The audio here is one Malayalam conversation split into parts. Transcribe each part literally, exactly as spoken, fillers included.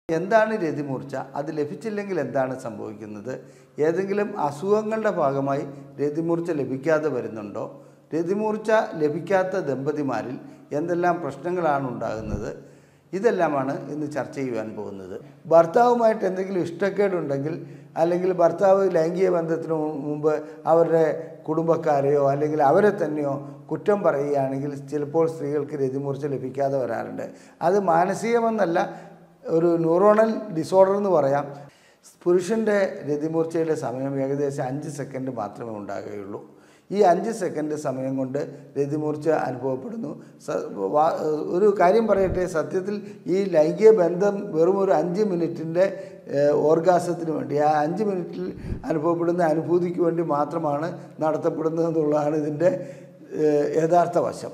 എന്താണ് രതിമൂർച്ച? അത് ലഭിച്ചില്ലെങ്കിൽ എന്താണ് സംഭവിക്കുന്നത്? ഏതെങ്കിലും അസുഖങ്ങളുടെ ഭാഗമായി രതിമൂർച്ച ലഭിക്കാതെ വരുന്നുണ്ടോ? രതിമൂർച്ച ലഭിക്കാത്ത ദമ്പതിമാരിൽ എന്തെല്ലാം പ്രശ്നങ്ങളാണ് ഉണ്ടാകുന്നത്? ഇതെല്ലാമാണ് ഇന്ന് ചർച്ച ചെയ്യുവാൻ പോകുന്നത്. ഭർത്താവുമായിട്ട് എന്തെങ്കിലും ഇഷ്ടക്കേടുണ്ടെങ്കിൽ, അല്ലെങ്കിൽ ഭർത്താവ് ലൈംഗിക ബന്ധത്തിന് മുമ്പ് അവരുടെ കുടുംബക്കാരെയോ അല്ലെങ്കിൽ അവരെ തന്നെയോ കുറ്റം പറയുകയാണെങ്കിൽ ചിലപ്പോൾ സ്ത്രീകൾക്ക് രതിമൂർച്ച ലഭിക്കാതെ വരാറുണ്ട്. അത് മാനസികമെന്നല്ല, ഒരു ന്യൂറോണൽ ഡിസോർഡർ എന്ന് പറയാം. പുരുഷൻ്റെ രതിമൂർച്ചയുടെ സമയം ഏകദേശം അഞ്ച് സെക്കൻഡ് മാത്രമേ ഉണ്ടാകുകയുള്ളൂ. ഈ അഞ്ച് സെക്കൻഡ് സമയം കൊണ്ട് രതിമൂർച്ച അനുഭവപ്പെടുന്നു. ഒരു കാര്യം പറയട്ടെ, സത്യത്തിൽ ഈ ലൈംഗിക ബന്ധം വെറും ഒരു അഞ്ച് മിനിറ്റിൻ്റെ ഓർഗാസത്തിന് വേണ്ടി, ആ അഞ്ച് മിനിറ്റിൽ അനുഭവപ്പെടുന്ന അനുഭൂതിക്ക് വേണ്ടി മാത്രമാണ് നടത്തപ്പെടുന്നത് എന്നുള്ളതാണ് ഇതിൻ്റെ യഥാർത്ഥ വശം.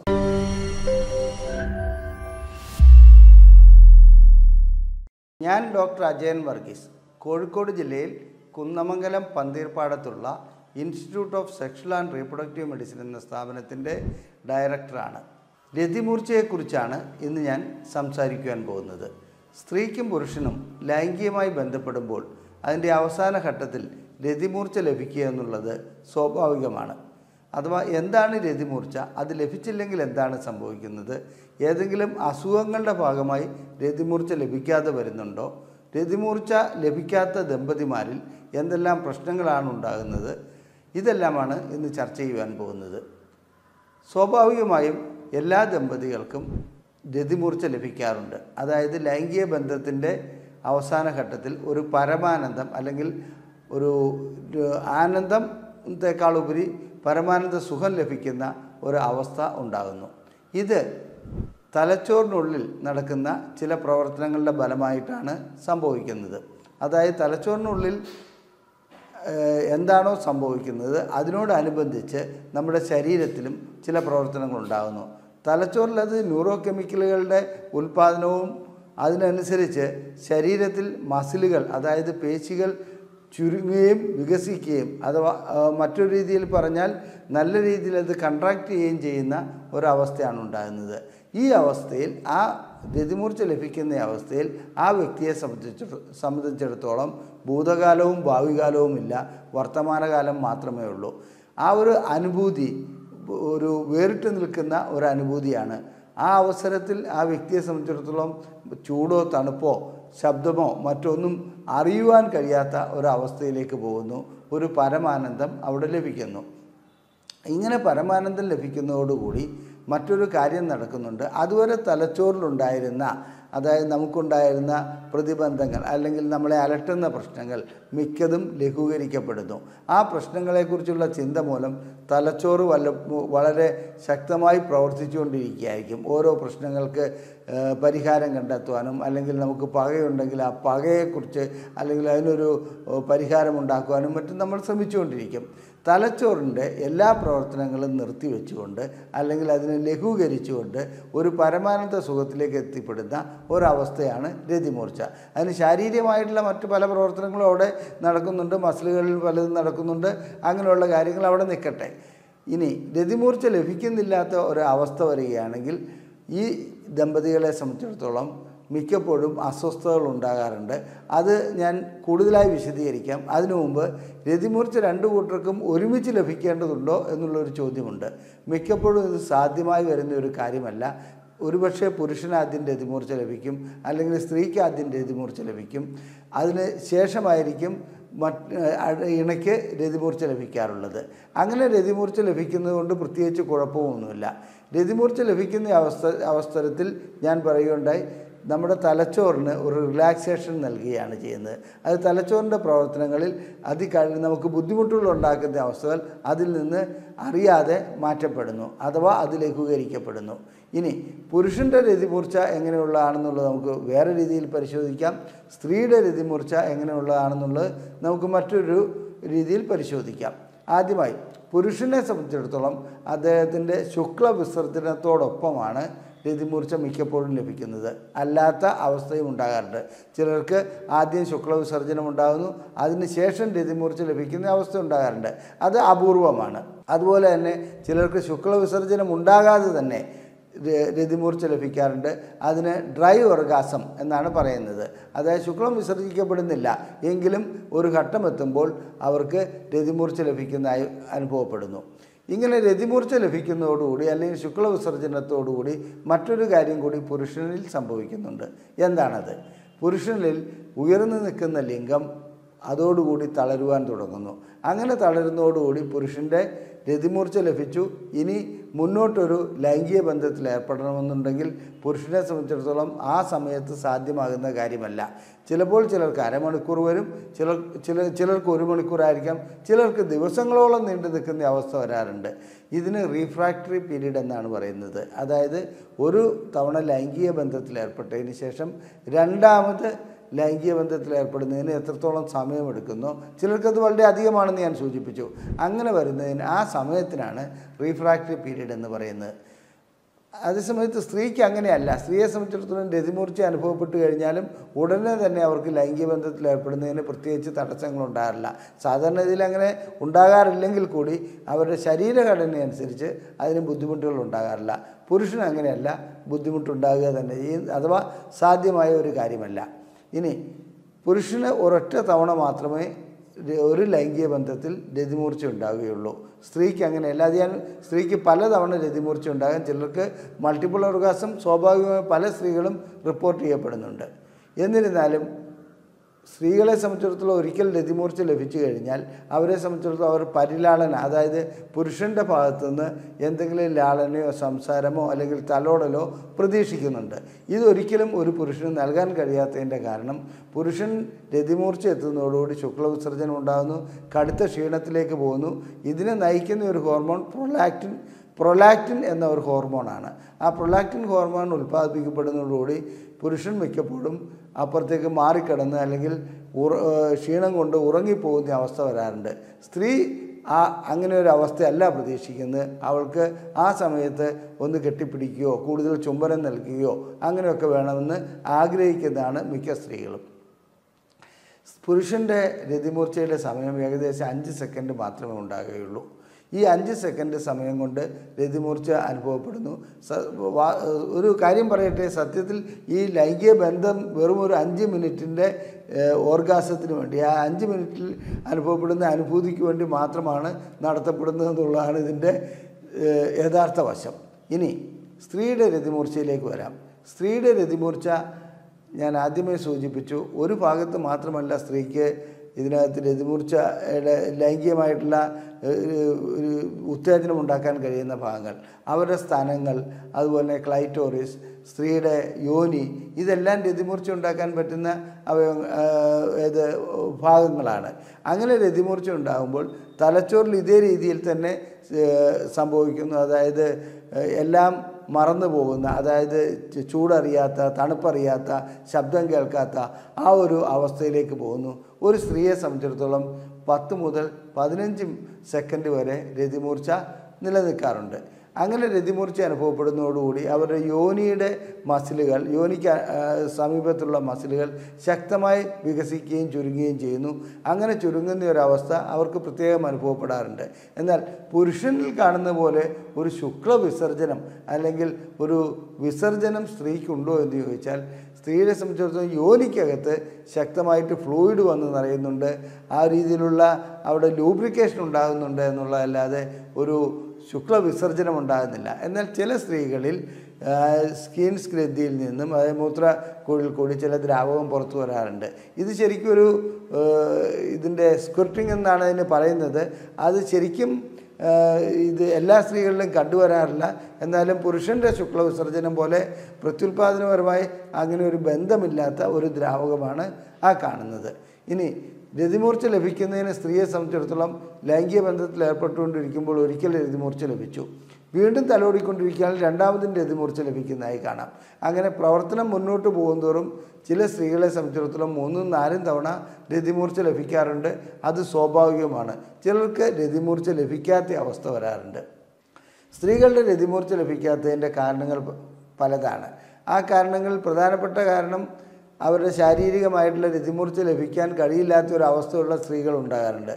ഞാൻ ഡോക്ടർ അജയൻ വർഗീസ്, കോഴിക്കോട് ജില്ലയിൽ കുന്നമംഗലം പന്തീർപ്പാടത്തുള്ള institute of sexual and reproductive medicine എന്ന സ്ഥാപനത്തിൻ്റെ ഡയറക്ടറാണ്. രതിമൂർച്ചയെക്കുറിച്ചാണ് ഇന്ന് ഞാൻ സംസാരിക്കുവാൻ പോകുന്നത്. സ്ത്രീക്കും പുരുഷനും ലൈംഗികമായി ബന്ധപ്പെടുമ്പോൾ അതിൻ്റെ അവസാന ഘട്ടത്തിൽ രതിമൂർച്ച ലഭിക്കുക എന്നുള്ളത് സ്വാഭാവികമാണ്. അഥവാ എന്താണ് രതിമൂർച്ച? അത് ലഭിച്ചില്ലെങ്കിൽ എന്താണ് സംഭവിക്കുന്നത്? ഏതെങ്കിലും അസുഖങ്ങളുടെ ഭാഗമായി രതിമൂർച്ച ലഭിക്കാതെ വരുന്നുണ്ടോ? രതിമൂർച്ച ലഭിക്കാത്ത ദമ്പതിമാരിൽ എന്തെല്ലാം പ്രശ്നങ്ങളാണ് ഉണ്ടാകുന്നത്? ഇതെല്ലാമാണ് ഇന്ന് ചർച്ച ചെയ്യുവാൻ പോകുന്നത്. സ്വാഭാവികമായും എല്ലാ ദമ്പതികൾക്കും രതിമൂർച്ച ലഭിക്കാറുണ്ട്. അതായത് ലൈംഗിക ബന്ധത്തിൻ്റെ അവസാന ഘട്ടത്തിൽ ഒരു പരമാനന്ദം അല്ലെങ്കിൽ ഒരു ആനന്ദത്തെക്കാളുപരി പരമാനന്ദ സുഖം ലഭിക്കുന്ന ഒരു അവസ്ഥ ഉണ്ടാകുന്നു. ഇത് തലച്ചോറിനുള്ളിൽ നടക്കുന്ന ചില പ്രവർത്തനങ്ങളുടെ ഫലമായിട്ടാണ് സംഭവിക്കുന്നത്. അതായത് തലച്ചോറിനുള്ളിൽ എന്താണോ സംഭവിക്കുന്നത് അതിനോടനുബന്ധിച്ച് നമ്മുടെ ശരീരത്തിലും ചില പ്രവർത്തനങ്ങളുണ്ടാകുന്നു. തലച്ചോറിൽ അത് ന്യൂറോ കെമിക്കലുകളുടെ ഉൽപ്പാദനവും അതിനനുസരിച്ച് ശരീരത്തിൽ മസിലുകൾ, അതായത് പേശികൾ ചുരുങ്ങുകയും വികസിക്കുകയും, അഥവാ മറ്റൊരു രീതിയിൽ പറഞ്ഞാൽ നല്ല രീതിയിൽ അത് കൺട്രാക്ട് ചെയ്യുകയും ചെയ്യുന്ന ഒരവസ്ഥയാണ് ഉണ്ടാകുന്നത്. ഈ അവസ്ഥയിൽ, ആ രതിമൂർച്ച ലഭിക്കുന്ന അവസ്ഥയിൽ ആ വ്യക്തിയെ സംബന്ധിച്ച് സംബന്ധിച്ചിടത്തോളം ഭൂതകാലവും ഭാവികാലവും ഇല്ല, വർത്തമാനകാലം മാത്രമേ ഉള്ളൂ. ആ ഒരു അനുഭൂതി ഒരു വേറിട്ട് നിൽക്കുന്ന ഒരു അനുഭൂതിയാണ്. ആ അവസരത്തിൽ ആ വ്യക്തിയെ സംബന്ധിച്ചിടത്തോളം ചൂടോ തണുപ്പോ ശബ്ദമോ മറ്റൊന്നും അറിയുവാൻ കഴിയാത്ത ഒരവസ്ഥയിലേക്ക് പോകുന്നു. ഒരു പരമാനന്ദം അവിടെ ലഭിക്കുന്നു. ഇങ്ങനെ പരമാനന്ദം ലഭിക്കുന്നതോടുകൂടി മറ്റൊരു കാര്യം നടക്കുന്നുണ്ട്. അതുവരെ തലച്ചോറിലുണ്ടായിരുന്ന, അതായത് നമുക്കുണ്ടായിരുന്ന പ്രതിബന്ധങ്ങൾ അല്ലെങ്കിൽ നമ്മളെ അലട്ടുന്ന പ്രശ്നങ്ങൾ മിക്കതും ലഘൂകരിക്കപ്പെടുന്നു. ആ പ്രശ്നങ്ങളെക്കുറിച്ചുള്ള ചിന്ത മൂലം തലച്ചോറ് വല്ല വളരെ ശക്തമായി പ്രവർത്തിച്ചുകൊണ്ടിരിക്കുകയായിരിക്കും. ഓരോ പ്രശ്നങ്ങൾക്ക് പരിഹാരം കണ്ടെത്തുവാനും, അല്ലെങ്കിൽ നമുക്ക് പകയുണ്ടെങ്കിൽ ആ പകയെക്കുറിച്ച് അല്ലെങ്കിൽ അതിനൊരു പരിഹാരമുണ്ടാക്കുവാനും മറ്റും നമ്മൾ ശ്രമിച്ചുകൊണ്ടിരിക്കും. തലച്ചോറിൻ്റെ എല്ലാ പ്രവർത്തനങ്ങളും നിർത്തിവെച്ചുകൊണ്ട് അല്ലെങ്കിൽ അതിനെ ലഘൂകരിച്ചുകൊണ്ട് ഒരു പരമാനന്ദ സുഖത്തിലേക്ക് എത്തിപ്പെടുന്ന ഒരവസ്ഥയാണ് രതിമൂർച്ച. അതിന് ശാരീരികമായിട്ടുള്ള മറ്റു പല പ്രവർത്തനങ്ങളും അവിടെ നടക്കുന്നുണ്ട്, മസിലുകളിൽ പലതും നടക്കുന്നുണ്ട്. അങ്ങനെയുള്ള കാര്യങ്ങൾ അവിടെ നിൽക്കട്ടെ. ഇനി രതിമൂർച്ച ലഭിക്കുന്നില്ലാത്ത ഒരവസ്ഥ വരികയാണെങ്കിൽ ഈ ദമ്പതികളെ സംബന്ധിച്ചിടത്തോളം മിക്കപ്പോഴും അസ്വസ്ഥതകൾ ഉണ്ടാകാറുണ്ട്. അത് ഞാൻ കൂടുതലായി വിശദീകരിക്കാം. അതിനു മുമ്പ് രതിമൂർച്ച രണ്ടു കൂട്ടർക്കും ഒരുമിച്ച് ലഭിക്കേണ്ടതുണ്ടോ എന്നുള്ളൊരു ചോദ്യമുണ്ട്. മിക്കപ്പോഴും ഇത് സാധ്യമായി വരുന്ന ഒരു കാര്യമല്ല. ഒരുപക്ഷെ പുരുഷന് ആദ്യം രതിമൂർച്ച ലഭിക്കും, അല്ലെങ്കിൽ സ്ത്രീക്ക് ആദ്യം രതിമൂർച്ച ലഭിക്കും. അതിന് ശേഷമായിരിക്കും മറ്റ് ഇണയ്ക്ക് രതിമൂർച്ച ലഭിക്കാറുള്ളത്. അങ്ങനെ രതിമൂർച്ച ലഭിക്കുന്നത് കൊണ്ട് പ്രത്യേകിച്ച് കുഴപ്പമൊന്നുമില്ല. രതിമൂർച്ച ലഭിക്കുന്ന അവസ്ഥ അവസരത്തിൽ ഞാൻ പറയുകയുണ്ടായി, നമ്മുടെ തലച്ചോറിന് ഒരു റിലാക്സേഷൻ നൽകുകയാണ് ചെയ്യുന്നത്. അത് തലച്ചോറിൻ്റെ പ്രവർത്തനങ്ങളിൽ അതിൽ നമുക്ക് ബുദ്ധിമുട്ടുകൾ ഉണ്ടാക്കുന്ന അവസ്ഥകൾ അതിൽ നിന്ന് അറിയാതെ മാറ്റപ്പെടുന്നു, അഥവാ അത് ലഘൂകരിക്കപ്പെടുന്നു. ഇനി പുരുഷൻ്റെ രതിമൂർച്ച എങ്ങനെയുള്ളതാണെന്നുള്ളത് നമുക്ക് വേറെ രീതിയിൽ പരിശോധിക്കാം. സ്ത്രീയുടെ രതിമൂർച്ച എങ്ങനെയുള്ളതാണെന്നുള്ളത് നമുക്ക് മറ്റൊരു രീതിയിൽ പരിശോധിക്കാം. ആദ്യമായി പുരുഷനെ സംബന്ധിച്ചിടത്തോളം അദ്ദേഹത്തിൻ്റെ ശുക്ല വിസർജനത്തോടൊപ്പമാണ് രതിമൂർച്ച മിക്കപ്പോഴും ലഭിക്കുന്നത്. അല്ലാത്ത അവസ്ഥയും ഉണ്ടാകാറുണ്ട്. ചിലർക്ക് ആദ്യം ശുക്ലവിസർജനം ഉണ്ടാകുന്നു, അതിനുശേഷം രതിമൂർച്ച ലഭിക്കുന്ന അവസ്ഥ ഉണ്ടാകാറുണ്ട്. അത് അപൂർവമാണ്. അതുപോലെ തന്നെ ചിലർക്ക് ശുക്ലവിസർജനം ഉണ്ടാകാതെ തന്നെ രതിമൂർച്ച ലഭിക്കാറുണ്ട്. അതിന് ഡ്രൈ ഓർഗാസം എന്നാണ് പറയുന്നത്. അതായത് ശുക്ലം വിസർജിക്കപ്പെടുന്നില്ല എങ്കിലും ഒരു ഘട്ടമെത്തുമ്പോൾ അവർക്ക് രതിമൂർച്ച ലഭിക്കുന്നതായി അനുഭവപ്പെടുന്നു. ഇങ്ങനെ രതിമൂർച്ച ലഭിക്കുന്നതോടുകൂടി അല്ലെങ്കിൽ ശുക്ല വിസർജനത്തോടുകൂടി മറ്റൊരു കാര്യം കൂടി പുരുഷനിൽ സംഭവിക്കുന്നുണ്ട്. എന്താണത്? പുരുഷനിൽ ഉയർന്നു നിൽക്കുന്ന ലിംഗം അതോടുകൂടി തളരുവാൻ തുടങ്ങുന്നു. അങ്ങനെ തളരുന്നതോടുകൂടി പുരുഷൻ്റെ രതിമൂർച്ച ലഭിച്ചു. ഇനി മുന്നോട്ടൊരു ലൈംഗിക ബന്ധത്തിൽ ഏർപ്പെടണമെന്നുണ്ടെങ്കിൽ പുരുഷനെ സംബന്ധിച്ചിടത്തോളം ആ സമയത്ത് സാധ്യമാകുന്ന കാര്യമല്ല. ചിലപ്പോൾ ചിലർക്ക് അരമണിക്കൂർ വരും, ചിലർ ചില ചിലർക്ക് ഒരു മണിക്കൂറായിരിക്കാം, ചിലർക്ക് ദിവസങ്ങളോളം നീണ്ടു നിൽക്കുന്ന അവസ്ഥ വരാറുണ്ട്. ഇതിന് റീഫ്രാക്ടറി പീരീഡ് എന്നാണ് പറയുന്നത്. അതായത് ഒരു തവണ ലൈംഗിക ബന്ധത്തിൽ ഏർപ്പെട്ടതിന് ശേഷം രണ്ടാമത് ലൈംഗിക ബന്ധത്തിൽ ഏർപ്പെടുന്നതിന് എത്രത്തോളം സമയമെടുക്കുന്നോ, ചിലർക്കത് വളരെ അധികമാണെന്ന് ഞാൻ സൂചിപ്പിച്ചു. അങ്ങനെ വരുന്നതിന് ആ സമയത്തിനാണ് റീഫ്രാക്ടറി പീരീഡ് എന്ന് പറയുന്നത്. അതേസമയത്ത് സ്ത്രീക്ക് അങ്ങനെയല്ല. സ്ത്രീയെ സംബന്ധിച്ചിടത്തോളം രതിമൂർച്ച അനുഭവപ്പെട്ട് കഴിഞ്ഞാലും ഉടനെ തന്നെ അവർക്ക് ലൈംഗിക ബന്ധത്തിൽ ഏർപ്പെടുന്നതിന് പ്രത്യേകിച്ച് തടസ്സങ്ങളുണ്ടാകാറില്ല. സാധാരണ ഇതിൽ അങ്ങനെ ഉണ്ടാകാറില്ലെങ്കിൽ കൂടി അവരുടെ ശരീരഘടനയനുസരിച്ച് അതിന് ബുദ്ധിമുട്ടുകൾ ഉണ്ടാകാറില്ല. പുരുഷന് അങ്ങനെയല്ല, ബുദ്ധിമുട്ടുണ്ടാകുക തന്നെ ചെയ്യും, അഥവാ സാധ്യമായ ഒരു കാര്യമല്ല. ഇനി പുരുഷന് ഒരൊറ്റ തവണ മാത്രമേ ഒരു ലൈംഗിക ബന്ധത്തിൽ രതിമൂർച്ച ഉണ്ടാവുകയുള്ളൂ. സ്ത്രീക്ക് അങ്ങനെയല്ല. അത് ഞാൻ സ്ത്രീക്ക് പലതവണ രതിമൂർച്ച ഉണ്ടാകാൻ, ചിലർക്ക് മൾട്ടിപ്പിൾ ഓർഗാസം സ്വാഭാവികമായി പല സ്ത്രീകളും റിപ്പോർട്ട് ചെയ്യപ്പെടുന്നുണ്ട്. എന്നിരുന്നാലും സ്ത്രീകളെ സംബന്ധിച്ചിടത്തോളം ഒരിക്കൽ രതിമൂർച്ച ലഭിച്ചു കഴിഞ്ഞാൽ അവരെ സംബന്ധിച്ചിടത്തോളം അവർ പരിലാളന, അതായത് പുരുഷൻ്റെ ഭാഗത്തുനിന്ന് എന്തെങ്കിലും ലാളനയോ സംസാരമോ അല്ലെങ്കിൽ തലോടലോ പ്രതീക്ഷിക്കുന്നുണ്ട്. ഇതൊരിക്കലും ഒരു പുരുഷന് നൽകാൻ കഴിയാത്തതിൻ്റെ കാരണം പുരുഷൻ രതിമൂർച്ച എത്തുന്നതോടുകൂടി ശുക്ലവിസർജനം ഉണ്ടാകുന്നു, കടുത്ത ക്ഷീണത്തിലേക്ക് പോകുന്നു. ഇതിനെ നയിക്കുന്ന ഒരു ഹോർമോൺ പ്രൊലാക്റ്റിൻ പ്രൊലാക്റ്റിൻ എന്ന ഒരു ഹോർമോണാണ്. ആ പ്രൊലാക്റ്റിൻ ഹോർമോൺ ഉൽപ്പാദിപ്പിക്കപ്പെടുന്നതോടുകൂടി പുരുഷൻ മിക്കപ്പോഴും അപ്പുറത്തേക്ക് മാറിക്കിടന്ന് അല്ലെങ്കിൽ ഉറ ക്ഷീണം കൊണ്ട് ഉറങ്ങിപ്പോകുന്ന അവസ്ഥ വരാറുണ്ട്. സ്ത്രീ ആ അങ്ങനെ ഒരു അവസ്ഥയല്ല പ്രതീക്ഷിക്കുന്നത്. അവൾക്ക് ആ സമയത്ത് ഒന്ന് കെട്ടിപ്പിടിക്കുകയോ കൂടുതൽ ചുംബനം നൽകുകയോ അങ്ങനെയൊക്കെ വേണമെന്ന് ആഗ്രഹിക്കുന്നതാണ് മിക്ക സ്ത്രീകളും. പുരുഷൻ്റെ രതിമൂർച്ചയുടെ സമയം ഏകദേശം അഞ്ച് സെക്കൻഡ് മാത്രമേ ഉണ്ടാകുകയുള്ളൂ. ഈ അഞ്ച് സെക്കൻഡ് സമയം കൊണ്ട് രതിമൂർച്ച അനുഭവപ്പെടുന്നു. ഒരു കാര്യം പറയട്ടെ, സത്യത്തിൽ ഈ ലൈംഗിക ബന്ധം വെറും ഒരു അഞ്ച് മിനിറ്റിൻ്റെ ഓർഗാസത്തിന് വേണ്ടി, ആ അഞ്ച് മിനിറ്റിൽ അനുഭവപ്പെടുന്ന അനുഭൂതിക്ക് വേണ്ടി മാത്രമാണ് നടത്തപ്പെടുന്നത് എന്നുള്ളതാണ് ഇതിൻ്റെ യഥാർത്ഥ വശം. ഇനി സ്ത്രീയുടെ രതിമൂർച്ചയിലേക്ക് വരാം. സ്ത്രീയുടെ രതിമൂർച്ച ഞാൻ ആദ്യമേ സൂചിപ്പിച്ചു, ഒരു ഭാഗത്ത് മാത്രമല്ല സ്ത്രീക്ക് ഇതിനകത്ത് രതിമൂർച്ചയുടെ ലൈംഗികമായിട്ടുള്ള ഉത്തേജനം ഉണ്ടാക്കാൻ കഴിയുന്ന ഭാഗങ്ങൾ, അവരുടെ സ്ഥാനങ്ങൾ, അതുപോലെ ക്ലൈറ്റോറിസ്, സ്ത്രീയുടെ യോനി, ഇതെല്ലാം രതിമൂർച്ച ഉണ്ടാക്കാൻ പറ്റുന്ന അവയ ഏത് ഭാഗങ്ങളാണ്. അങ്ങനെ രതിമൂർച്ച ഉണ്ടാകുമ്പോൾ തലച്ചോറിൽ ഇതേ രീതിയിൽ തന്നെ സംഭവിക്കുന്നു. അതായത് എല്ലാം മറന്നു പോകുന്ന, അതായത് ചൂടറിയാത്ത, തണുപ്പറിയാത്ത, ശബ്ദം കേൾക്കാത്ത ആ ഒരു അവസ്ഥയിലേക്ക് പോകുന്നു. ഒരു സ്ത്രീയെ സംബന്ധിച്ചിടത്തോളം പത്ത് മുതൽ പതിനഞ്ച് സെക്കൻഡ് വരെ രതിമൂർച്ച നിലനിൽക്കാറുണ്ട്. അങ്ങനെ രതിമൂർച്ച അനുഭവപ്പെടുന്നതോടുകൂടി അവരുടെ യോനിയുടെ മസിലുകൾ, യോനിക്ക് സമീപത്തുള്ള മസിലുകൾ ശക്തമായി വികസിക്കുകയും ചുരുങ്ങുകയും ചെയ്യുന്നു. അങ്ങനെ ചുരുങ്ങുന്ന ഒരവസ്ഥ അവർക്ക് പ്രത്യേകം അനുഭവപ്പെടാറുണ്ട്. എന്നാൽ പുരുഷനിൽ കാണുന്ന പോലെ ഒരു ശുക്ല വിസർജനം അല്ലെങ്കിൽ ഒരു വിസർജനം സ്ത്രീക്കുണ്ടോ എന്ന് ചോദിച്ചാൽ, സ്ത്രീയെ സംബന്ധിച്ചിടത്തോളം യോനിക്കകത്ത് ശക്തമായിട്ട് ഫ്ലൂയിഡ് വന്ന് നിറയുന്നുണ്ട്. ആ രീതിയിലുള്ള അവിടെ ലൂബ്രിക്കേഷൻ ഉണ്ടാകുന്നുണ്ട് എന്നുള്ളതല്ലാതെ ഒരു ശുക്ല വിസർജനം ഉണ്ടാകുന്നില്ല. എന്നാൽ ചില സ്ത്രീകളിൽ സ്കിൻ ഗ്രന്ഥിയിൽ നിന്നും അതായത് മൂത്രക്കുഴലിൽ കൂടി ചില ദ്രാവകം പുറത്തു വരാറുണ്ട്. ഇത് ശരിക്കും ഒരു ഇതിൻ്റെ സ്ക്വിർട്ടിംഗ് എന്നാണ് അതിന് പറയുന്നത്. അത് ശരിക്കും ഇത് എല്ലാ സ്ത്രീകളിലും കണ്ടുവരാറില്ല. എന്നാലും പുരുഷൻ്റെ ശുക്ല വിസർജനം പോലെ പ്രത്യുൽപാദനപരമായി അങ്ങനെ ഒരു ബന്ധമില്ലാത്ത ഒരു ദ്രാവകമാണ് ആ കാണുന്നത്. ഇനി രതിമൂർച്ച ലഭിക്കുന്നതിന് സ്ത്രീയെ സംബന്ധിച്ചിടത്തോളം ലൈംഗിക ബന്ധത്തിൽ ഏർപ്പെട്ടുകൊണ്ടിരിക്കുമ്പോൾ ഒരിക്കൽ രതിമൂർച്ച ലഭിച്ചു, വീണ്ടും തലോടിക്കൊണ്ടിരിക്കുകയാൽ രണ്ടാമതും രതിമൂർച്ച ലഭിക്കുന്നതായി കാണാം. അങ്ങനെ പ്രവർത്തനം മുന്നോട്ട് പോകുന്തോറും ചില സ്ത്രീകളെ സംബന്ധിച്ചിടത്തോളം മൂന്നും നാലും തവണ രതിമൂർച്ച ലഭിക്കാറുണ്ട്. അത് സ്വാഭാവികമാണ്. ചിലർക്ക് രതിമൂർച്ച ലഭിക്കാത്ത അവസ്ഥ വരാറുണ്ട്. സ്ത്രീകളുടെ രതിമൂർച്ച ലഭിക്കാത്തതിൻ്റെ കാരണങ്ങൾ പലതാണ്. ആ കാരണങ്ങളിൽ പ്രധാനപ്പെട്ട കാരണം അവരുടെ ശാരീരികമായിട്ടുള്ള രതിമൂർച്ച ലഭിക്കാൻ കഴിയില്ലാത്ത ഒരു അവസ്ഥയുള്ള സ്ത്രീകൾ ഉണ്ടാകാറുണ്ട്.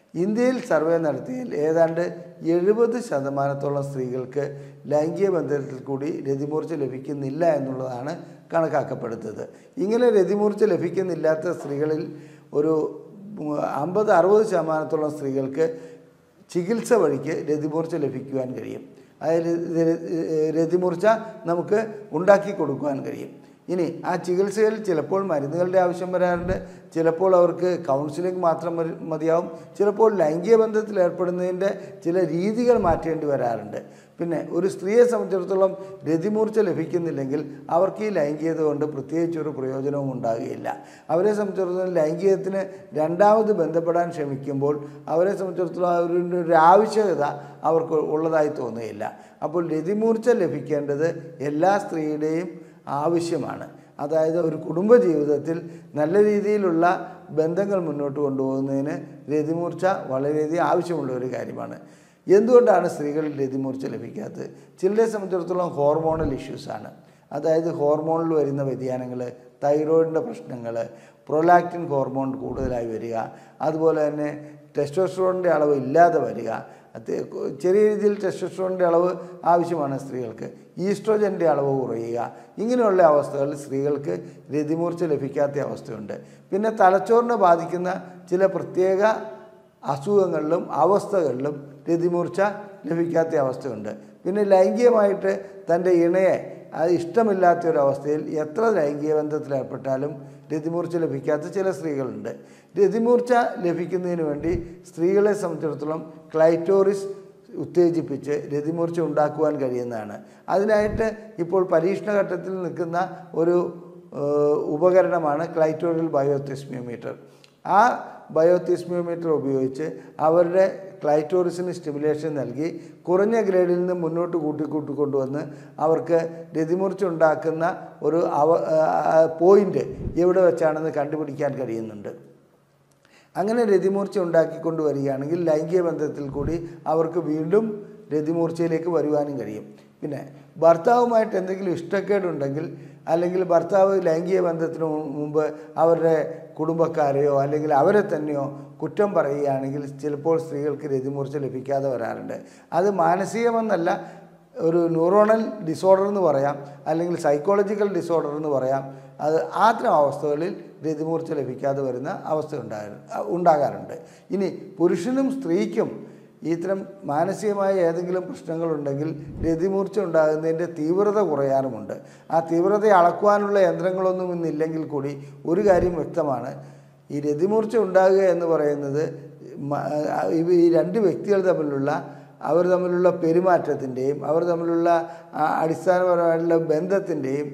ഇന്ത്യയിൽ സർവേ നടത്തിയതിൽ ഏതാണ്ട് എഴുപത് ശതമാനത്തോളം സ്ത്രീകൾക്ക് ലൈംഗിക ബന്ധത്തിൽ കൂടി രതിമൂർച്ച ലഭിക്കുന്നില്ല എന്നുള്ളതാണ് കണക്കാക്കപ്പെടുന്നത്. ഇങ്ങനെ രതിമൂർച്ച ലഭിക്കുന്നില്ലാത്ത സ്ത്രീകളിൽ ഒരു അമ്പത് അറുപത് ശതമാനത്തോളം സ്ത്രീകൾക്ക് ചികിത്സ വഴിക്ക് രതിമൂർച്ച ലഭിക്കുവാൻ കഴിയും. അതായത് രതിമൂർച്ച നമുക്ക് ഉണ്ടാക്കി കൊടുക്കുവാൻ കഴിയും. ഇനി ആ ചികിത്സയിൽ ചിലപ്പോൾ മരുന്നുകളുടെ ആവശ്യം വരാറുണ്ട്, ചിലപ്പോൾ അവർക്ക് കൗൺസിലിംഗ് മാത്രം മതിയാവും, ചിലപ്പോൾ ലൈംഗിക ബന്ധത്തിൽ ഏർപ്പെടുന്നതിൻ്റെ ചില രീതികൾ മാറ്റേണ്ടി വരാറുണ്ട്. പിന്നെ ഒരു സ്ത്രീയെ സംബന്ധിച്ചിടത്തോളം രതിമൂർച്ച ലഭിക്കുന്നില്ലെങ്കിൽ അവർക്ക് ഈ ലൈംഗികത കൊണ്ട് പ്രത്യേകിച്ചൊരു പ്രയോജനവും ഉണ്ടാകുകയില്ല. അവരെ സംബന്ധിച്ചിടത്തോളം ലൈംഗികത്തിന് രണ്ടാമത് ബന്ധപ്പെടാൻ ശ്രമിക്കുമ്പോൾ അവരെ സംബന്ധിച്ചിടത്തോളം അവരുടെ ഒരു ആവശ്യകത അവർക്ക് ഉള്ളതായി തോന്നുകയില്ല. അപ്പോൾ രതിമൂർച്ച ലഭിക്കേണ്ടത് എല്ലാ സ്ത്രീയുടെയും ആവശ്യമാണ്. അതായത് ഒരു കുടുംബജീവിതത്തിൽ നല്ല രീതിയിലുള്ള ബന്ധങ്ങൾ മുന്നോട്ട് കൊണ്ടുപോകുന്നതിന് രതിമൂർച്ച വളരെയധികം ആവശ്യമുള്ള ഒരു കാര്യമാണ്. എന്തുകൊണ്ടാണ് സ്ത്രീകളിൽ രതിമൂർച്ച ലഭിക്കാത്തത്? ചിലരെ സംബന്ധിച്ചിടത്തോളം ഹോർമോണൽ ഇഷ്യൂസാണ്. അതായത് ഹോർമോണിൽ വരുന്ന വ്യതിയാനങ്ങൾ, തൈറോയിഡിൻ്റെ പ്രശ്നങ്ങൾ, പ്രൊലാക്റ്റിൻ ഹോർമോൺ കൂടുതലായി വരിക, അതുപോലെ തന്നെ ടെസ്റ്റോസ്റ്ററോണിൻ്റെ അളവ് ഇല്ലാതെ വരിക. ചെറിയ രീതിയിൽ ടെസ്റ്റോസ്റ്ററോണിൻ്റെ അളവ് ആവശ്യമാണ് സ്ത്രീകൾക്ക്, ഈസ്ട്രോജൻ്റെ അളവ് കുറയുക. ഇങ്ങനെയുള്ള അവസ്ഥകളിൽ സ്ത്രീകൾക്ക് രതിമൂർച്ച ലഭിക്കാത്ത അവസ്ഥയുണ്ട്. പിന്നെ തലച്ചോറിനെ ബാധിക്കുന്ന ചില പ്രത്യേക അസുഖങ്ങളിലും അവസ്ഥകളിലും രതിമൂർച്ച ലഭിക്കാത്ത അവസ്ഥയുണ്ട്. പിന്നെ ലൈംഗികമായിട്ട് തൻ്റെ ഇണയെ അത് ഇഷ്ടമില്ലാത്തൊരവസ്ഥയിൽ എത്ര ലൈംഗിക ബന്ധത്തിലേർപ്പെട്ടാലും രതിമൂർച്ച ലഭിക്കാത്ത ചില സ്ത്രീകളുണ്ട്. രതിമൂർച്ച ലഭിക്കുന്നതിന് വേണ്ടി സ്ത്രീകളെ സംബന്ധിച്ചിടത്തോളം ക്ലൈറ്റോറിസ് ഉത്തേജിപ്പിച്ച് രതിമൂർച്ച ഉണ്ടാക്കുവാൻ കഴിയുന്നതാണ്. അതിനായിട്ട് ഇപ്പോൾ പരീക്ഷണഘട്ടത്തിൽ നിൽക്കുന്ന ഒരു ഉപകരണമാണ് ക്ലൈറ്റോറിയൽ ബയോതെസ്മിയോമീറ്റർ. ആ ബയോതെസ്മിയോമീറ്റർ ഉപയോഗിച്ച് അവരുടെ ക്ലൈറ്റോറിസിന് സ്റ്റിമുലേഷൻ നൽകി കുറഞ്ഞ ഗ്രേഡിൽ നിന്ന് മുന്നോട്ട് കൂട്ടിക്കൂട്ടി കൊണ്ടുവന്ന് അവർക്ക് രതിമൂർച്ച ഉണ്ടാക്കുന്ന ഒരു അവ പോയിൻ്റ് എവിടെ വെച്ചാണെന്ന് കണ്ടുപിടിക്കാൻ കഴിയുന്നുണ്ട്. അങ്ങനെ രതിമൂർച്ച ഉണ്ടാക്കിക്കൊണ്ട് വരികയാണെങ്കിൽ ലൈംഗിക ബന്ധത്തിൽ കൂടി അവർക്ക് വീണ്ടും രതിമൂർച്ചയിലേക്ക് വരുവാനും കഴിയും. പിന്നെ ഭർത്താവുമായിട്ട് എന്തെങ്കിലും ഇഷ്ടക്കേടുണ്ടെങ്കിൽ, അല്ലെങ്കിൽ ഭർത്താവ് ലൈംഗിക ബന്ധത്തിന് മുമ്പ് അവരുടെ കുടുംബക്കാരെയോ അല്ലെങ്കിൽ അവരെ തന്നെയോ കുറ്റം പറയുകയാണെങ്കിൽ ചിലപ്പോൾ സ്ത്രീകൾക്ക് രതിമൂർച്ച ലഭിക്കാതെ വരാറുണ്ട്. അത് മാനസികമെന്നല്ല, ഒരു ന്യൂറോണൽ ഡിസോർഡർ എന്ന് പറയാം, അല്ലെങ്കിൽ സൈക്കോളജിക്കൽ ഡിസോർഡർ എന്ന് പറയാം. അത് അത്തരം അവസ്ഥകളിൽ രതിമൂർച്ച ലഭിക്കാതെ വരുന്ന അവസ്ഥ ഉണ്ടാ ഉണ്ടാകാറുണ്ട് ഇനി പുരുഷനും സ്ത്രീക്കും ഇത്തരം മാനസികമായ ഏതെങ്കിലും പ്രശ്നങ്ങളുണ്ടെങ്കിൽ രതിമൂർച്ച ഉണ്ടാകുന്നതിൻ്റെ തീവ്രത കുറയാറുമുണ്ട്. ആ തീവ്രത അളക്കുവാനുള്ള യന്ത്രങ്ങളൊന്നും ഇന്നില്ലെങ്കിൽ കൂടി ഒരു കാര്യം വ്യക്തമാണ്, ഈ രതിമൂർച്ച ഉണ്ടാകുക എന്ന് പറയുന്നത് ഈ രണ്ട് വ്യക്തികൾ തമ്മിലുള്ള അവർ തമ്മിലുള്ള പെരുമാറ്റത്തിൻ്റെയും അവർ തമ്മിലുള്ള അടിസ്ഥാനപരമായിട്ടുള്ള ബന്ധത്തിൻ്റെയും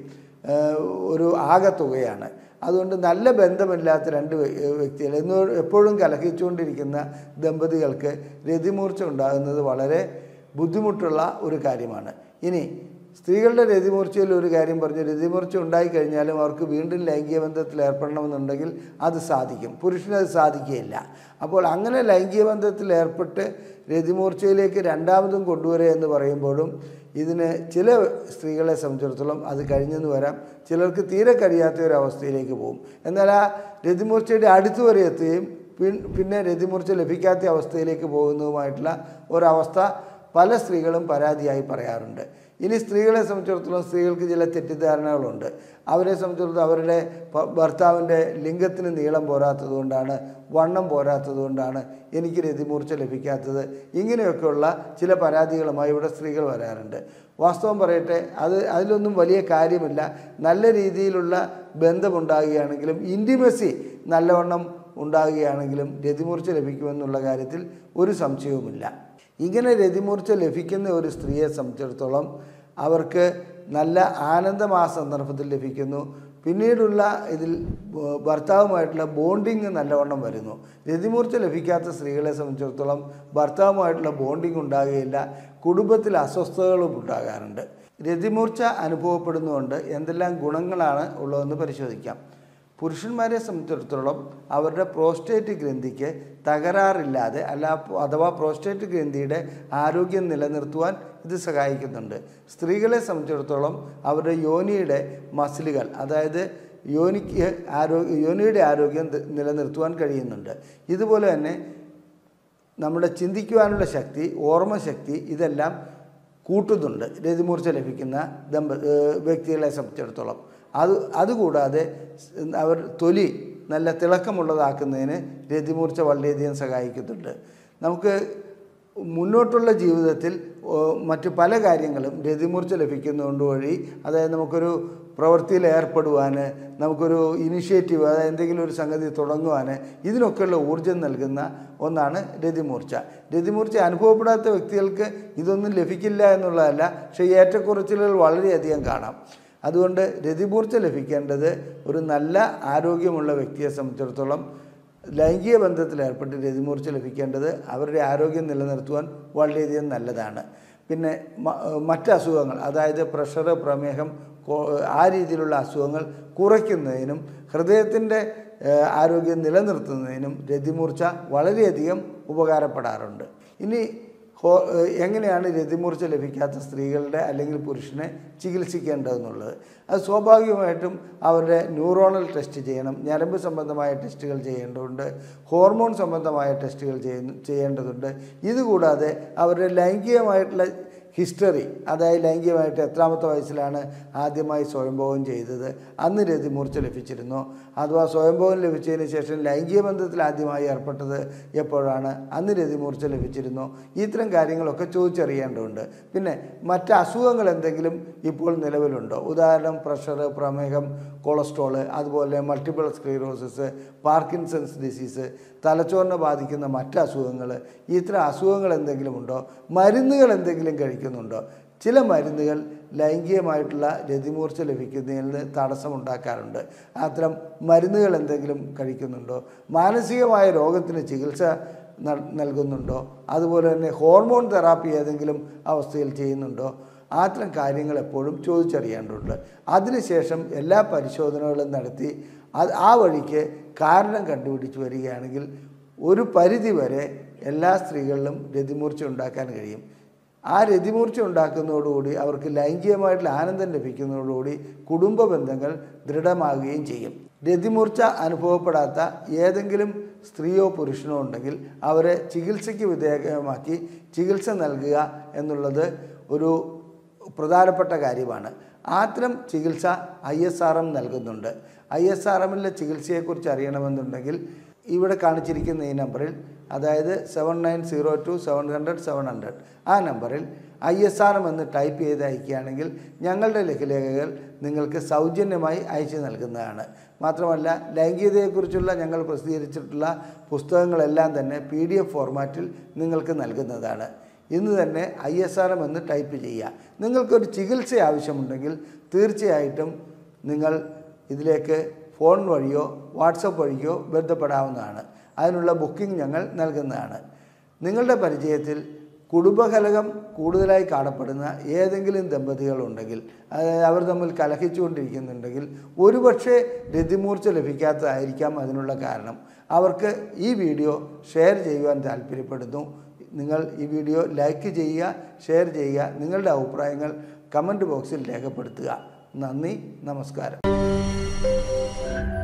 ഒരു ആകെത്തുകയാണ്. അതുകൊണ്ട് നല്ല ബന്ധമില്ലാത്ത രണ്ട് വ്യക്തികൾ എന്നോ എപ്പോഴും കലഹിച്ചുകൊണ്ടിരിക്കുന്ന ദമ്പതികൾക്ക് രതിമൂർച്ച ഉണ്ടാകുന്നത് വളരെ ബുദ്ധിമുട്ടുള്ള ഒരു കാര്യമാണ്. ഇനി സ്ത്രീകളുടെ രതിമൂർച്ചയിൽ ഒരു കാര്യം പറഞ്ഞു, രതിമൂർച്ച ഉണ്ടായിക്കഴിഞ്ഞാലും അവർക്ക് വീണ്ടും ലൈംഗിക ബന്ധത്തിൽ ഏർപ്പെടണമെന്നുണ്ടെങ്കിൽ അത് സാധിക്കും, പുരുഷനത് സാധിക്കുകയില്ല. അപ്പോൾ അങ്ങനെ ലൈംഗിക ബന്ധത്തിൽ ഏർപ്പെട്ട് രതിമൂർച്ചയിലേക്ക് രണ്ടാമതും കൊണ്ടുവരിക എന്ന് പറയുമ്പോഴും ഇതിന് ചില സ്ത്രീകളെ സംബന്ധിച്ചിടത്തോളം അത് കഴിഞ്ഞെന്ന് വരാം, ചിലർക്ക് തീരെ കഴിയാത്ത ഒരവസ്ഥയിലേക്ക് പോകും. എന്നാൽ ആ രതിമൂർച്ചയുടെ അടുത്ത് വരെ എത്തുകയും പിന്നെ രതിമൂർച്ച ലഭിക്കാത്ത അവസ്ഥയിലേക്ക് പോകുന്നതുമായിട്ടുള്ള ഒരവസ്ഥ പല സ്ത്രീകളും പരാതിയായി പറയാറുണ്ട്. ഇനി സ്ത്രീകളെ സംബന്ധിച്ചിടത്തോളം സ്ത്രീകൾക്ക് ചില തെറ്റിദ്ധാരണകളുണ്ട്. അവരെ സംബന്ധിച്ചിടത്തോളം അവരുടെ ഭർത്താവിൻ്റെ ലിംഗത്തിന് നീളം പോരാത്തത് കൊണ്ടാണ്, വണ്ണം പോരാത്തത് കൊണ്ടാണ് എനിക്ക് രതിമൂർച്ച ലഭിക്കാത്തത്, ഇങ്ങനെയൊക്കെയുള്ള ചില പരാതികളുമായി ഇവിടെ സ്ത്രീകൾ വരാറുണ്ട്. വാസ്തവം പറയട്ടെ, അത് അതിലൊന്നും വലിയ കാര്യമില്ല. നല്ല രീതിയിലുള്ള ബന്ധമുണ്ടാകുകയാണെങ്കിലും ഇൻറ്റിമസി നല്ലവണ്ണം ഉണ്ടാകുകയാണെങ്കിലും രതിമൂർച്ച ലഭിക്കുമെന്നുള്ള കാര്യത്തിൽ ഒരു സംശയവുമില്ല. ഇങ്ങനെ രതിമൂർച്ച ലഭിക്കുന്ന ഒരു സ്ത്രീയെ സംബന്ധിച്ചിടത്തോളം അവർക്ക് നല്ല ആനന്ദം ആ സന്ദർഭത്തിൽ ലഭിക്കുന്നു. പിന്നീടുള്ള ഇതിൽ ഭർത്താവുമായിട്ടുള്ള ബോണ്ടിങ് നല്ലവണ്ണം വരുന്നു. രതിമൂർച്ച ലഭിക്കാത്ത സ്ത്രീകളെ സംബന്ധിച്ചിടത്തോളം ഭർത്താവുമായിട്ടുള്ള ബോണ്ടിങ് ഉണ്ടാകുകയില്ല, കുടുംബത്തിൽ അസ്വസ്ഥതകളും ഉണ്ടാകാറുണ്ട്. രതിമൂർച്ച അനുഭവപ്പെടുന്നതുകൊണ്ട് എന്തെല്ലാം ഗുണങ്ങളാണ് ഉള്ളതെന്ന് പരിശോധിക്കാം. പുരുഷന്മാരെ സംബന്ധിച്ചിടത്തോളം അവരുടെ പ്രോസ്റ്റേറ്റ് ഗ്രന്ഥിക്ക് തകരാറില്ലാതെ അല്ല അഥവാ പ്രോസ്റ്റേറ്റ് ഗ്രന്ഥിയുടെ ആരോഗ്യം നിലനിർത്തുവാൻ ഇത് സഹായിക്കുന്നുണ്ട്. സ്ത്രീകളെ സംബന്ധിച്ചിടത്തോളം അവരുടെ യോനിയുടെ മസിലുകൾ, അതായത് യോനിക്ക് ആരോഗ്യ യോനിയുടെ ആരോഗ്യം നിലനിർത്തുവാൻ കഴിയുന്നുണ്ട്. ഇതുപോലെ തന്നെ നമ്മുടെ ചിന്തിക്കുവാനുള്ള ശക്തി, ഓർമ്മശക്തി ഇതെല്ലാം കൂട്ടുന്നുണ്ട് രതിമൂർച്ച ലഭിക്കുന്ന ദമ്പ വ്യക്തികളെ സംബന്ധിച്ചിടത്തോളം. അത് അതുകൂടാതെ അവർ തൊലി നല്ല തിളക്കമുള്ളതാക്കുന്നതിന് രതിമൂർച്ച വളരെയധികം സഹായിക്കുന്നുണ്ട്. നമുക്ക് മുന്നോട്ടുള്ള ജീവിതത്തിൽ മറ്റു പല കാര്യങ്ങളും രതിമൂർച്ച ലഭിക്കുന്നതുകൊണ്ട് വഴി, അതായത് നമുക്കൊരു പ്രവൃത്തിയിൽ ഏർപ്പെടുവാൻ, നമുക്കൊരു ഇനിഷ്യേറ്റീവ്, അതായത് എന്തെങ്കിലും ഒരു സംഗതി തുടങ്ങുവാൻ, ഇതിനൊക്കെയുള്ള ഊർജ്ജം നൽകുന്ന ഒന്നാണ് രതിമൂർച്ച. രതിമൂർച്ച അനുഭവപ്പെടാത്ത വ്യക്തികൾക്ക് ഇതൊന്നും ലഭിക്കില്ല എന്നുള്ളതല്ല, പക്ഷേ ഏറ്റക്കുറച്ചിലുകൾ വളരെയധികം കാണാം. അതുകൊണ്ട് രതിമൂർച്ച ലഭിക്കേണ്ടത് ഒരു നല്ല ആരോഗ്യമുള്ള വ്യക്തിയെ സംബന്ധിച്ചിടത്തോളം ലൈംഗിക ബന്ധത്തിൽ ഏർപ്പെട്ട് രതിമൂർച്ച ലഭിക്കേണ്ടത് അവരുടെ ആരോഗ്യം നിലനിർത്തുവാൻ വളരെയധികം നല്ലതാണ്. പിന്നെ മറ്റ് അസുഖങ്ങൾ, അതായത് പ്രഷർ, പ്രമേഹം, ആ രീതിയിലുള്ള അസുഖങ്ങൾ കുറയ്ക്കുന്നതിനും ഹൃദയത്തിൻ്റെ ആരോഗ്യം നിലനിർത്തുന്നതിനും രതിമൂർച്ച വളരെയധികം ഉപകാരപ്പെടാറുണ്ട്. ഇനി ഹോ എങ്ങനെയാണ് രതിമൂർച്ച ലഭിക്കാത്ത സ്ത്രീകളുടെ അല്ലെങ്കിൽ പുരുഷനെ ചികിത്സിക്കേണ്ടതെന്നുള്ളത്? അത് സ്വാഭാവികമായിട്ടും അവരുടെ ന്യൂറോണൽ ടെസ്റ്റ് ചെയ്യണം, ഞരമ്പ് സംബന്ധമായ ടെസ്റ്റുകൾ ചെയ്യേണ്ടതുണ്ട്, ഹോർമോൺ സംബന്ധമായ ടെസ്റ്റുകൾ ചെയ്യുന്ന ചെയ്യേണ്ടതുണ്ട്. ഇതുകൂടാതെ അവരുടെ ലൈംഗികമായിട്ടുള്ള ഹിസ്റ്ററി, അതായത് ലൈംഗികമായിട്ട് എത്രാമത്തെ വയസ്സിലാണ് ആദ്യമായി സ്വയംഭോഗം ചെയ്തത്, അന്ന് രതിമൂർച്ച ലഭിച്ചിരുന്നോ, അഥവാ സ്വയംഭോഗം ലഭിച്ചതിന് ശേഷം ലൈംഗിക ബന്ധത്തിൽ ആദ്യമായി ഏർപ്പെട്ടത് എപ്പോഴാണ്, അന്ന് രതിമൂർച്ച ലഭിച്ചിരുന്നോ, ഇത്തരം കാര്യങ്ങളൊക്കെ ചോദിച്ചറിയേണ്ടതുണ്ട്. പിന്നെ മറ്റ് അസുഖങ്ങൾ എന്തെങ്കിലും ഇപ്പോൾ നിലവിലുണ്ടോ? ഉദാഹരണം പ്രഷർ, പ്രമേഹം, കൊളസ്ട്രോള്, അതുപോലെ മൾട്ടിപ്പിൾ സ്ക്ലീറോസിസ്, പാർക്കിൻസൺസ് ഡിസീസ്, തലച്ചോറിനെ ബാധിക്കുന്ന മറ്റ് അസുഖങ്ങൾ, ഇത്തരം അസുഖങ്ങൾ എന്തെങ്കിലും ഉണ്ടോ? മരുന്നുകൾ എന്തെങ്കിലും കഴിക്കുന്നുണ്ടോ? ചില മരുന്നുകൾ ലൈംഗികമായിട്ടുള്ള രതിമൂർച്ച ലഭിക്കുന്നതിന് തടസ്സമുണ്ടാക്കാറുണ്ട്. അത്തരം മരുന്നുകൾ എന്തെങ്കിലും കഴിക്കുന്നുണ്ടോ? മാനസികമായ രോഗത്തിന് ചികിത്സ നൽകുന്നുണ്ടോ? അതുപോലെ തന്നെ ഹോർമോൺ തെറാപ്പി ഏതെങ്കിലും അവസ്ഥയിൽ ചെയ്യുന്നുണ്ടോ? അത്തരം കാര്യങ്ങൾ എപ്പോഴും ചോദിച്ചറിയേണ്ടതുണ്ട്. അതിനുശേഷം എല്ലാ പരിശോധനകളും നടത്തി അത് ആ വഴിക്ക് കാരണം കണ്ടുപിടിച്ച് വരികയാണെങ്കിൽ ഒരു പരിധി വരെ എല്ലാ സ്ത്രീകളിലും രതിമൂർച്ച ഉണ്ടാക്കാൻ കഴിയും. ആ രതിമൂർച്ച ഉണ്ടാക്കുന്നതോടുകൂടി അവർക്ക് ലൈംഗികമായിട്ടുള്ള ആനന്ദം ലഭിക്കുന്നതോടുകൂടി കുടുംബ ബന്ധങ്ങൾ ദൃഢമാകുകയും ചെയ്യും. രതിമൂർച്ച അനുഭവപ്പെടാത്ത ഏതെങ്കിലും സ്ത്രീയോ പുരുഷനോ ഉണ്ടെങ്കിൽ അവരെ ചികിത്സയ്ക്ക് വിധേയമാക്കി ചികിത്സ നൽകുക എന്നുള്ളത് ഒരു പ്രധാനപ്പെട്ട കാര്യമാണ്. അത്തരം ചികിത്സ ഐ എസ് ആർ എം നൽകുന്നുണ്ട്. ഐ എസ് ആർ എമ്മിലെ ചികിത്സയെക്കുറിച്ച് അറിയണമെന്നുണ്ടെങ്കിൽ ഇവിടെ കാണിച്ചിരിക്കുന്ന ഈ നമ്പറിൽ, അതായത് seven nine zero two seven hundred seven hundred ആ നമ്പറിൽ ഐ എസ് ആർ എം എന്ന് ടൈപ്പ് ചെയ്ത് അയക്കുകയാണെങ്കിൽ ഞങ്ങളുടെ ലഘുലേഖകൾ നിങ്ങൾക്ക് സൗജന്യമായി അയച്ചു നൽകുന്നതാണ്. മാത്രമല്ല ലൈംഗികതയെക്കുറിച്ചുള്ള ഞങ്ങൾ പ്രസിദ്ധീകരിച്ചിട്ടുള്ള പുസ്തകങ്ങളെല്ലാം തന്നെ പി ഡി എഫ് ഫോർമാറ്റിൽ നിങ്ങൾക്ക് നൽകുന്നതാണ്. ഇന്ന് തന്നെ ഐ എസ് ആർ എം എന്ന് ടൈപ്പ് ചെയ്യുക. നിങ്ങൾക്കൊരു ചികിത്സ ആവശ്യമുണ്ടെങ്കിൽ തീർച്ചയായിട്ടും നിങ്ങൾ ഇതിലേക്ക് ഫോൺ വഴിയോ വാട്സപ്പ് വഴിയോ ബന്ധപ്പെടാവുന്നതാണ്. അതിനുള്ള ബുക്കിംഗ് ഞങ്ങൾ നൽകുന്നതാണ്. നിങ്ങളുടെ പരിചയത്തിൽ കുടുംബകലഹം കൂടുതലായി കാണപ്പെടുന്ന ഏതെങ്കിലും ദമ്പതികളുണ്ടെങ്കിൽ, അതായത് അവർ തമ്മിൽ കലഹിച്ചുകൊണ്ടിരിക്കുന്നുണ്ടെങ്കിൽ, ഒരുപക്ഷെ രതിമൂർച്ച ലഭിക്കാത്തതായിരിക്കാം അതിനുള്ള കാരണം. അവർക്ക് ഈ വീഡിയോ ഷെയർ ചെയ്യുവാൻ താല്പര്യപ്പെടുന്നു. നിങ്ങൾ ഈ വീഡിയോ ലൈക്ക് ചെയ്യുക, ഷെയർ ചെയ്യുക, നിങ്ങളുടെ അഭിപ്രായങ്ങൾ കമൻറ്റ് ബോക്സിൽ രേഖപ്പെടുത്തുക. നന്ദി, നമസ്കാരം.